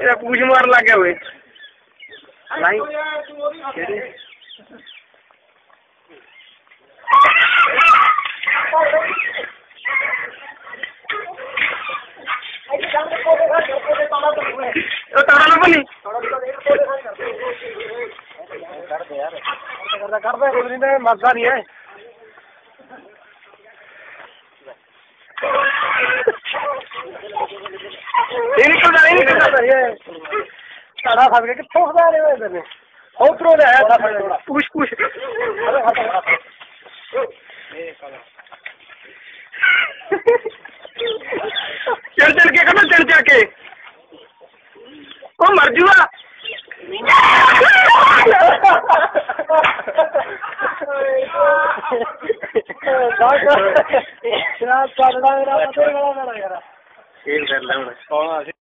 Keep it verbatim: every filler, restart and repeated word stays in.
तेरा पूछ मार ला क्या हुए भाई तो ताड़ा ना बनी कर दे कुछ नहीं मरता नहीं है ये निकल जा ये निकल जा ये ताड़ा फंस गया कि ठोक जा रहे हो इधर में उतरो ले आया था थोड़ा पुश पुश चल चल के करना चल जाके ओ मर जुआ खेल कर ले